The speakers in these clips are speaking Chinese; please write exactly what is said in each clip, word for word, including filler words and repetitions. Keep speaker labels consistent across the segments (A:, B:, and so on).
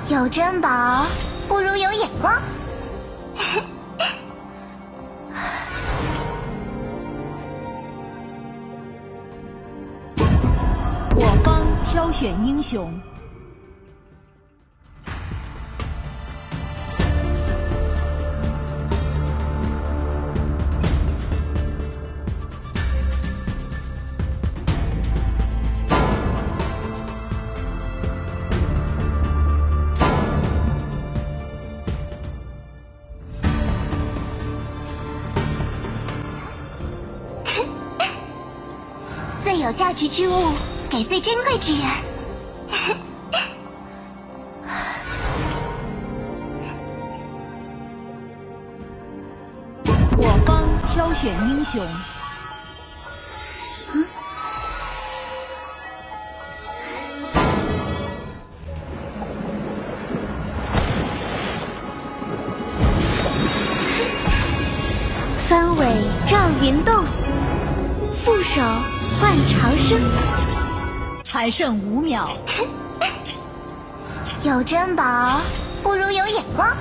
A: 有珍宝不如有眼光。
B: 我方挑选英雄。
A: 最有价值之物，给最珍贵之人。
B: 我方挑选英雄。
A: 嗯，翻尾照云动，负手。 换长生，
B: 还剩五秒。
A: 有珍宝不如有眼光。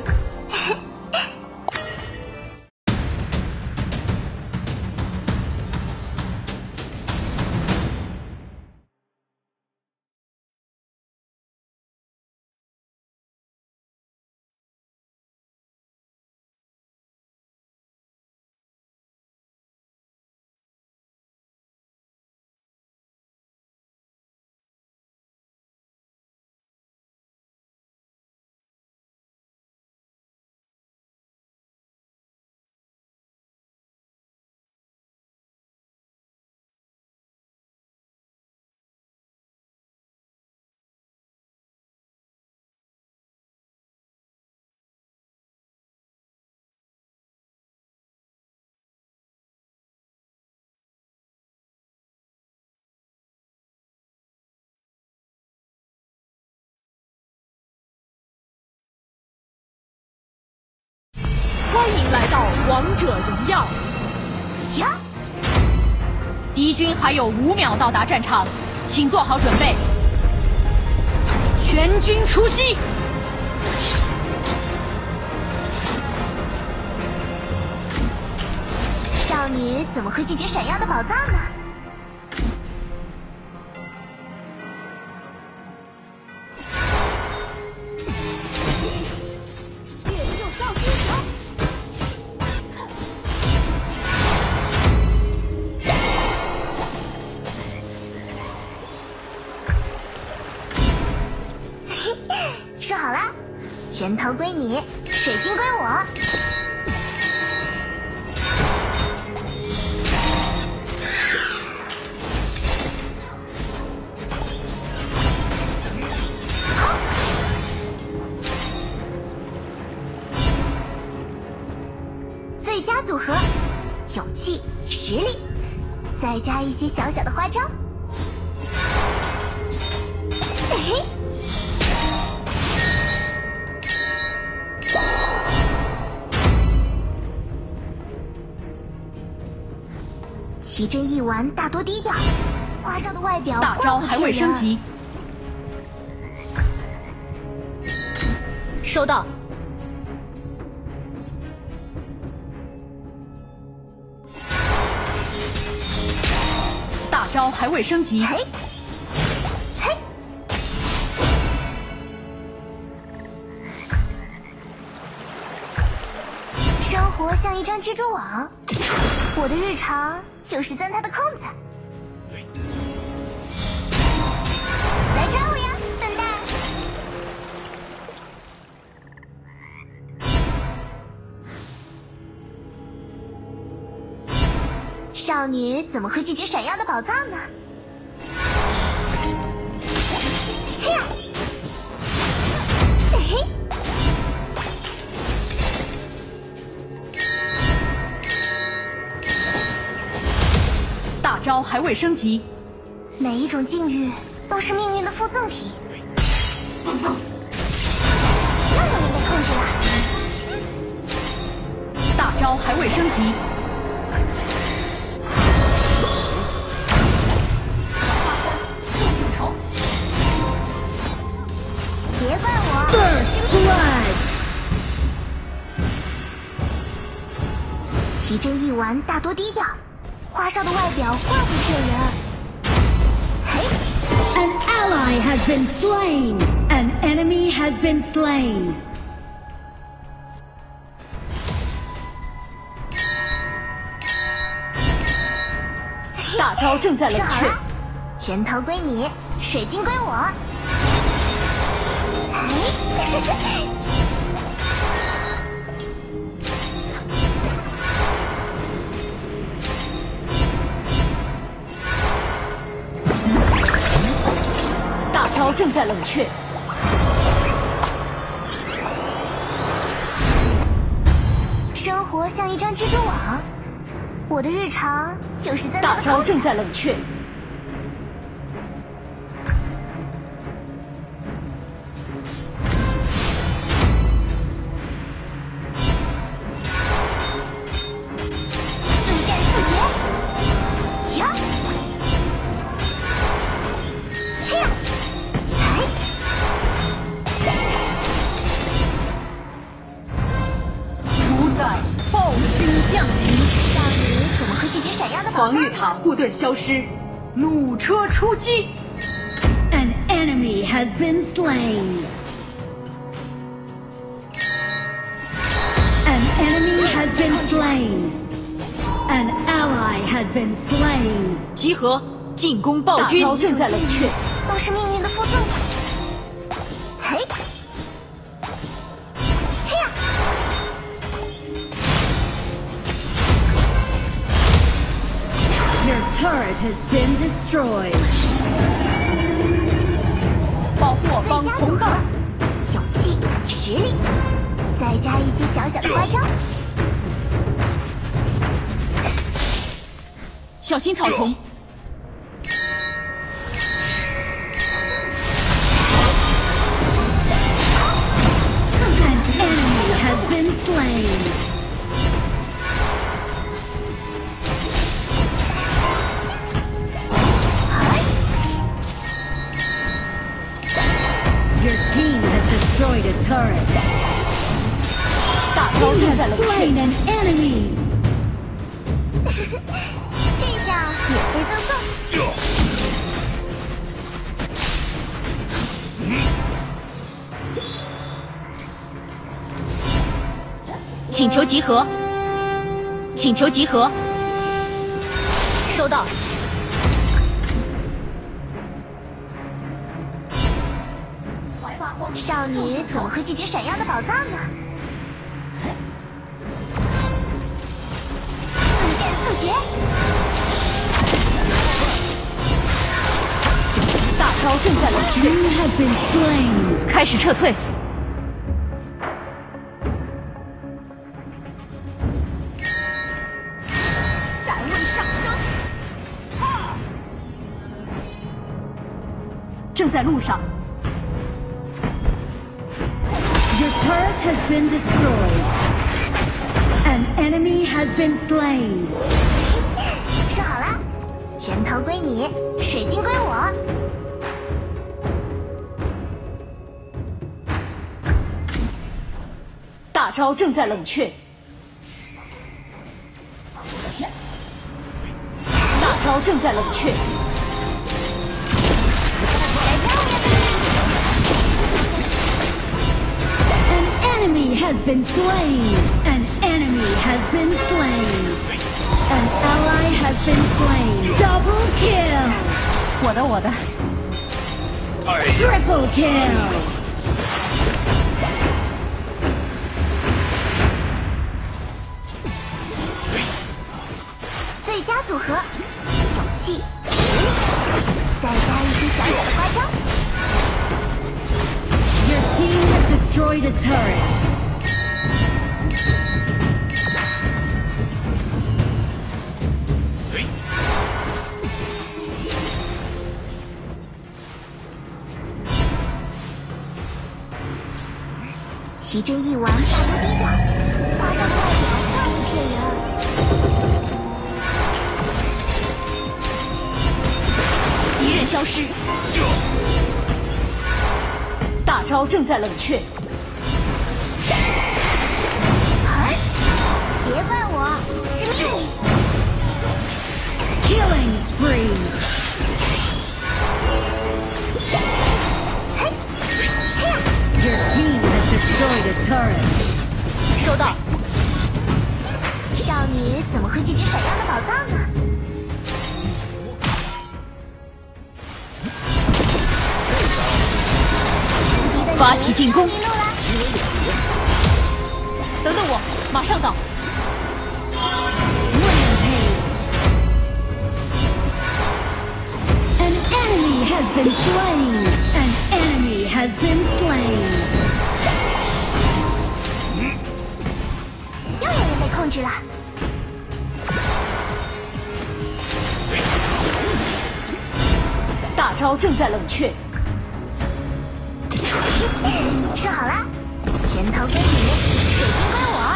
B: 欢迎来到王者荣耀
A: 呀！
B: 敌军还有五秒到达战场，请做好准备，全军出击！
A: 少女怎么会拒绝闪耀的宝藏呢？ 说好了，人头归你，水晶归我。好，最佳组合，勇气、实力，再加一些小小的花招。嘿嘿。 奇珍异玩大多低调，花哨的外表
B: 大招还未升级。收到。大招还未升级。
A: 嘿，嘿。生活像一张蜘蛛网，我的日常。 就是钻他的空子，来找我呀，笨蛋！少女怎么会拒绝闪耀的宝藏呢？嘿呀！嘿。
B: 大招还未升级，
A: 每一种境遇都是命运的附赠品。又有人被控制了。
B: 大招还未升级。
A: 别怪我。 奇珍异玩大多低调，花哨的外表怪不骗人。嘿
C: An ally has been slain. An enemy has been slain.
B: 大招正在冷却，
A: 人头归你，水晶归我。哎，
B: 大招正在冷却，
A: 生活像一张蜘蛛网，我的日常就是在
B: 大招正在冷却。防御塔护盾消失，弩车出击。
C: An enemy has been slain. An enemy has been slain. An ally has been slain.
B: 集合，进攻暴君！大招正在冷却，
A: 都是命运的附赠品。嘿，嘿呀！
C: Your turret has been destroyed.
B: 保护我方同伴，
A: 勇气、实力，再加一些小小的花招。
B: 小心草丛。
C: An enemy has been slain. Destroyed a turret.
B: 大招正在冷却。
C: Slain an enemy.
A: 这下免费赠送。
B: 请求集合。请求集合。收到。
A: 少女怎么会拒绝闪耀的宝藏呢？速战速决！
B: 大招正在冷却。
C: You have been slain.
B: 开始撤退。站位上升。啊！正在路上。
C: Your turret has been destroyed. An enemy has been slain.
A: 说好了，人头归你，水晶归我。
B: 大招正在冷却。大招正在冷却。
C: Enemy has been slain. An enemy has been slain. An ally has been slain. Double kill.
B: 我的我的。
C: Triple kill.
A: 最佳组合，勇气、实力，再加一些小小的花招。
C: Your team has destroyed a turret.
A: 奇珍异玩大多低调，花哨的外表怪不骗人。
B: 敌人消失。大招正在冷却。
A: 哎，别怪我，是
C: Killing spree. Your team has destroyed a turret.
B: 收到。
A: 少女怎么会拒绝闪耀的宝藏呢？
B: 发起进攻！
A: 迷路了。
B: 等等我，马上到。
C: An enemy has been slain. An enemy has been slain.
A: 又有人被控制了。
B: 大招正在冷却。
A: 说好了，人头归你，水晶归我。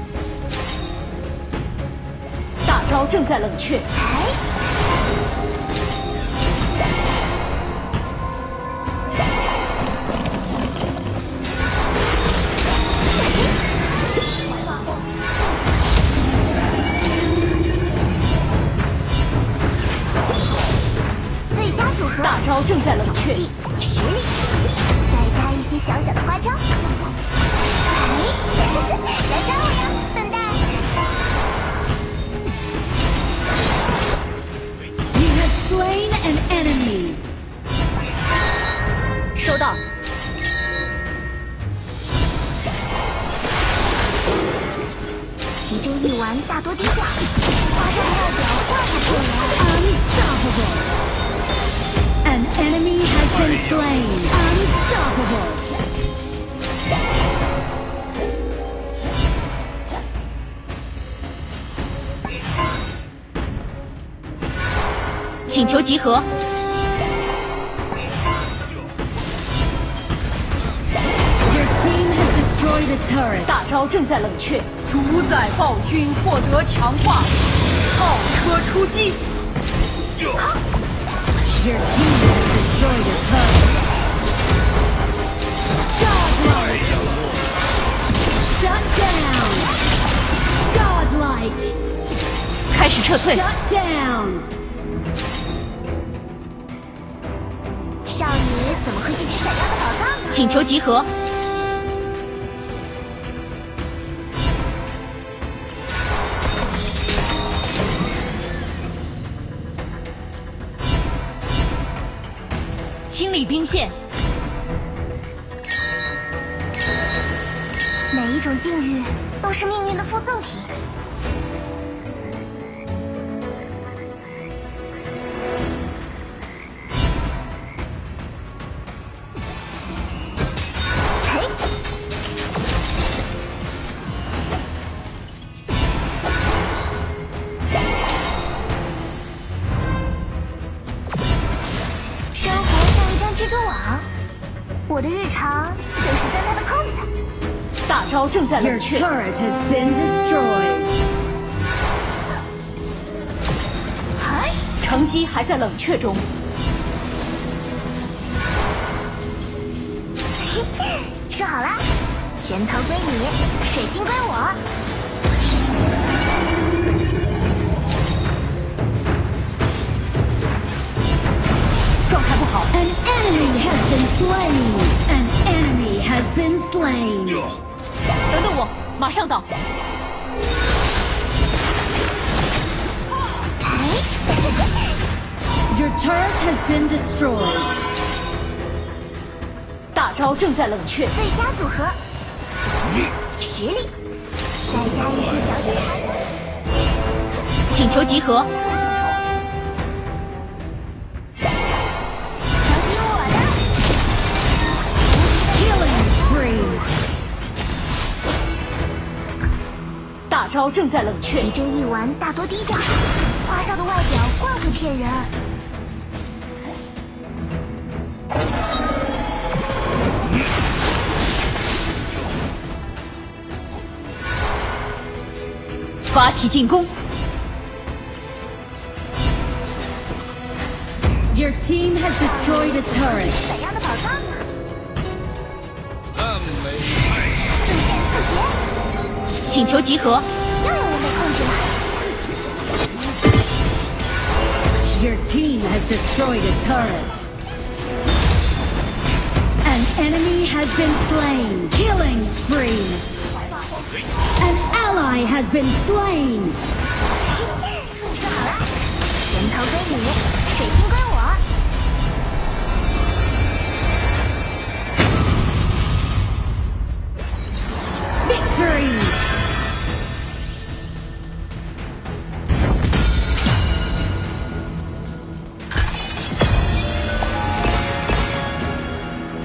B: 大招正在冷却。
A: 哎。
B: 大招正在冷却，
A: 实力，再加一些小小的花招。哎，来找我呀，笨蛋！
C: You have slain an enemy.
B: 收到。
A: 其中一丸大多低调，花招的外表挂不住人。
C: Unstoppable. An enemy has been slain. Unstoppable.
B: 请求集合。
C: Your team has destroyed a turret.
B: 大招正在冷却，主宰暴君获得强化，奥车出击。
C: Your team has destroyed a turret. Godlike. Shut down. Godlike.
B: 开始撤退。
C: Shut down.
A: 少女怎么会拒绝闪耀的宝藏呢？
B: 请求集合。清理兵线。
A: 每一种境遇都是命运的附赠品。嘿，生活像一张蜘蛛网，我的日常就是钻它的空子。
B: 大招正在
C: Your
B: 冷却，
C: turret has been destroyed.
A: 嗨，
B: 乘机还在冷却中。
A: 说好了，人头归你，水晶归我。
B: 状态不好，
C: An enemy has been slain. An enemy has been slain.
B: 等等我，马上到。
C: Your turret has been destroyed.
B: 大招正在冷却，
A: 最佳组合，实力，再加一些小点差。
B: 请求集合。
A: 瞧听我的，
C: Killing spree.
B: 大招正在冷却，
A: 其中一丸大多低调，花哨的外表惯会骗人。
B: 发起进攻。
C: Your team has destroyed a turret.
A: 闪耀的宝藏呢？
D: 赞美
A: 四剑四杰，
B: 请求集合。
A: 又有人被控制了。
C: Your team has destroyed a turret. An enemy has been slain. Killing spree. An ally has been slain.
A: 说好了，人头归你，水晶归我。
C: Victory!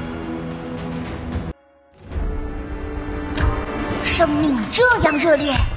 A: 生命这样热烈。